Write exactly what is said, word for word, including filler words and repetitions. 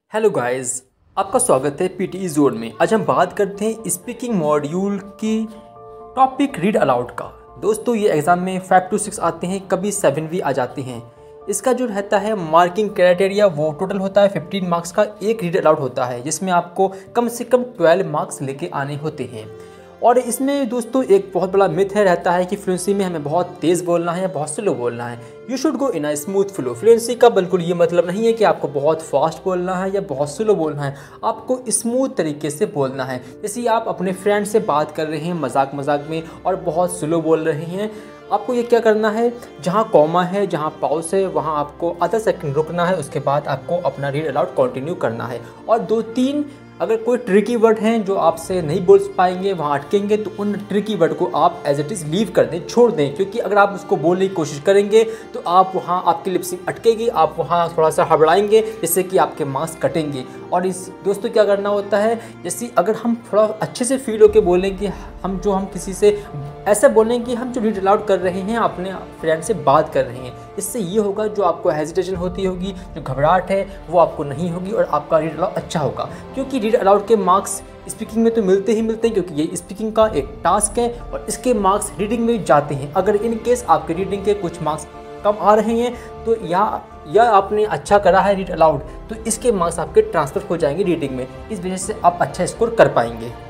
Hello guys, आपका स्वागत है पीटीई जोन में। आज हम बात करते हैं स्पीकिंग मॉड्यूल की टॉपिक रीड अलाउड का। दोस्तों ये एग्ज़ाम में फाइव टू सिक्स आते हैं, कभी सेवन भी आ जाते हैं। इसका जो रहता है मार्किंग क्राइटेरिया वो टोटल होता है फिफ्टीन मार्क्स का। एक रीड अलाउड होता है जिसमें आपको कम से कम ट्वेल्व मार्क्स लेके आने होते हैं। और इसमें दोस्तों एक बहुत बड़ा मिथ है रहता है कि फ्लुएंसी में हमें बहुत तेज़ बोलना है या बहुत स्लो बोलना है। You should go in a smooth flow. Fluency का बिल्कुल ये मतलब नहीं है कि आपको बहुत फास्ट बोलना है या बहुत स्लो बोलना है, आपको स्मूथ तरीके से बोलना है। जैसे आप अपने फ्रेंड से बात कर रहे हैं मजाक मजाक में और बहुत स्लो बोल रहे हैं, आपको ये क्या करना है, जहाँ कॉमा है, जहाँ पाउस है, वहाँ आपको आधा सेकंड रुकना है। उसके बाद आपको अपना रीड अलाउड कंटिन्यू करना है। और दो तीन अगर कोई ट्रिकी वर्ड हैं जो आपसे नहीं बोल पाएंगे, वहाँ अटकेंगे, तो उन ट्रिकी वर्ड को आप एज इट इज़ लीव कर दें, छोड़ दें। क्योंकि अगर आप उसको बोलने की कोशिश करेंगे तो आप वहाँ आपकी लिपसिंग अटकेगी, आप वहाँ थोड़ा सा हड़बड़ाएंगे, जिससे कि आपके मार्क्स कटेंगे। और इस दोस्तों क्या करना होता है, जैसे अगर हम थोड़ा अच्छे से फील होकर बोलें कि हम जो हम किसी से ऐसा बोलें कि हम जो रीड अलाउड कर रहे हैं अपने फ्रेंड से बात कर रहे हैं, इससे ये होगा जो आपको हेजिटेशन होती होगी, जो घबराहट है वो आपको नहीं होगी और आपका रीड अलाउड अच्छा होगा। क्योंकि रीड अलाउड के मार्क्स स्पीकिंग में तो मिलते ही मिलते हैं, क्योंकि ये स्पीकिंग का एक टास्क है और इसके मार्क्स रीडिंग में जाते हैं। अगर इन केस आपके रीडिंग के कुछ मार्क्स कम आ रहे हैं तो या या आपने अच्छा करा है रीड अलाउड, तो इसके मार्क्स आपके ट्रांसफ़र हो जाएंगे रीडिंग में। इस वजह से आप अच्छा स्कोर कर पाएंगे।